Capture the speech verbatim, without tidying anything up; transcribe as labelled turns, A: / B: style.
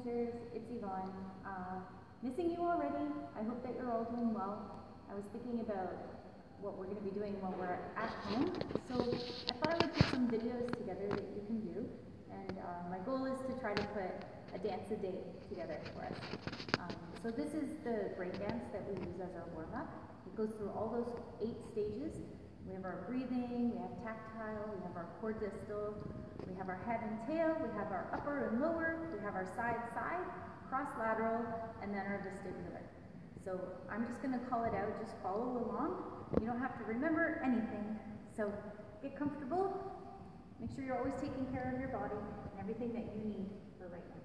A: teachers, it's Yvonne. Uh, missing you already. I hope that you're all doing well. I was thinking about what we're going to be doing while we're at home, so I thought I would put some videos together that you can do, and uh, my goal is to try to put a dance a day together for us. Um, so this is the brain dance that we use as our warm-up. It goes through all those eight stages. We have our breathing, we have tactile, we have our core distal, we have our head and tail, we have our upper and lower, we have our side-side, cross-lateral, and then our vestibular. So I'm just going to call it out, just follow along. You don't have to remember anything. So get comfortable, make sure you're always taking care of your body and everything that you need for right now.